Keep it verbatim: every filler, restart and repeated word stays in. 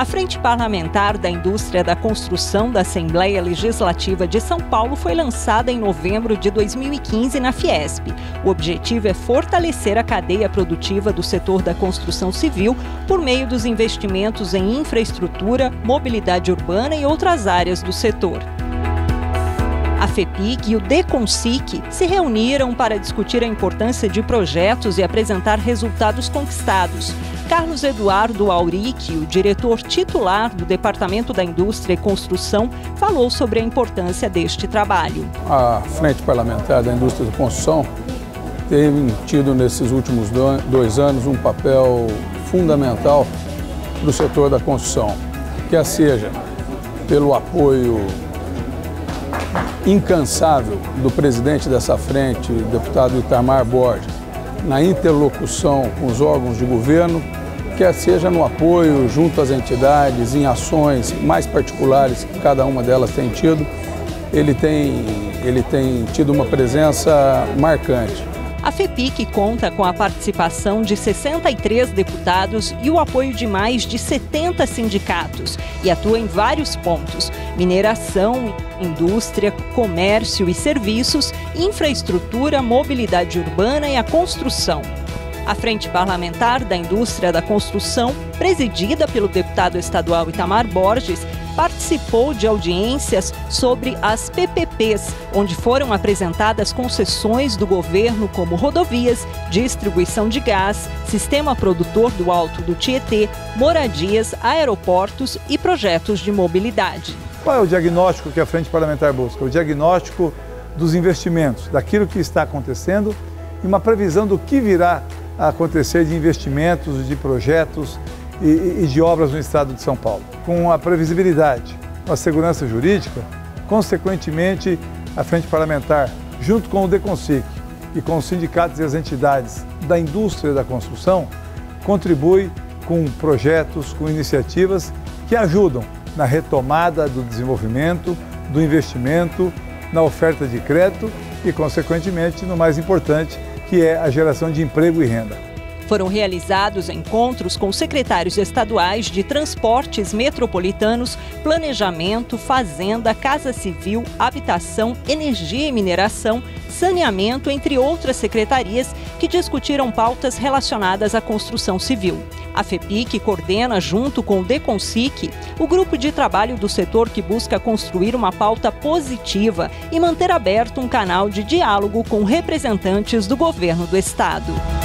A Frente Parlamentar da Indústria da Construção da Assembleia Legislativa de São Paulo foi lançada em novembro de dois mil e quinze na Fiesp. O objetivo é fortalecer a cadeia produtiva do setor da construção civil por meio dos investimentos em infraestrutura, mobilidade urbana e outras áreas do setor. A FEPIC e o DECONSIC se reuniram para discutir a importância de projetos e apresentar resultados conquistados. Carlos Eduardo Auric, o diretor titular do Departamento da Indústria e Construção, falou sobre a importância deste trabalho. A Frente Parlamentar da Indústria da Construção tem tido nesses últimos dois anos um papel fundamental para o setor da construção, quer seja pelo apoio incansável do presidente dessa frente, o deputado Itamar Borges, na interlocução com os órgãos de governo, quer seja no apoio junto às entidades, em ações mais particulares que cada uma delas tem tido, ele tem, ele tem tido uma presença marcante. A FEPIC conta com a participação de sessenta e três deputados e o apoio de mais de setenta sindicatos e atua em vários pontos: mineração, indústria, comércio e serviços, infraestrutura, mobilidade urbana e a construção. A Frente Parlamentar da Indústria da Construção, presidida pelo deputado estadual Itamar Borges, participou de audiências sobre as P P Ps, onde foram apresentadas concessões do governo como rodovias, distribuição de gás, sistema produtor do Alto do Tietê, moradias, aeroportos e projetos de mobilidade. Qual é o diagnóstico que a Frente Parlamentar busca? O diagnóstico dos investimentos, daquilo que está acontecendo e uma previsão do que virá a acontecer de investimentos, de projetos e, e de obras no estado de São Paulo. Com a previsibilidade, com a segurança jurídica, consequentemente, a Frente Parlamentar, junto com o DECONSIC e com os sindicatos e as entidades da indústria da construção, contribui com projetos, com iniciativas que ajudam na retomada do desenvolvimento, do investimento, na oferta de crédito e, consequentemente, no mais importante, que é a geração de emprego e renda. Foram realizados encontros com secretários estaduais de transportes metropolitanos, planejamento, fazenda, casa civil, habitação, energia e mineração, saneamento, entre outras secretarias, que discutiram pautas relacionadas à construção civil. A FEPIC coordena, junto com o DECONSIC, o grupo de trabalho do setor que busca construir uma pauta positiva e manter aberto um canal de diálogo com representantes do governo do estado.